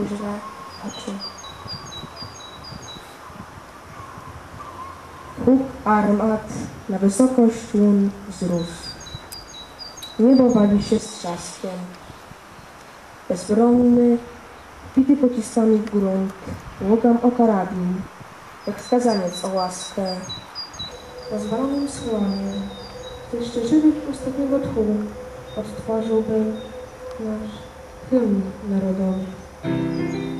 różne oczy. Huk armat na wysokość łun wzrósł. Niebo wali się z trzaskiem. Bezbronny, wbity pociskami w grunt, łogam o karabin, jak skazaniec o łaskę. Na zwalonym słonie, w tych szczęśliwych ostatniego tchu, odtworzyłbym nasz hymn narodowy.